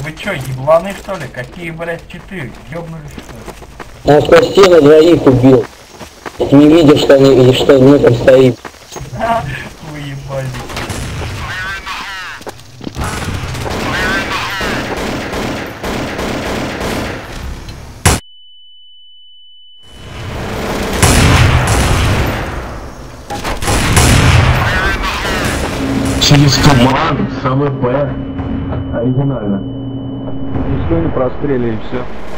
вы чё, ебланы что ли? Какие, блядь, читы? Ёбнулись что ли? Он сквозь стену двоих убил. Ты не видишь, что они, что мы там стоим. Вы ебали. Через команду, с АВП. Оригинально. Никто не прострелили, все.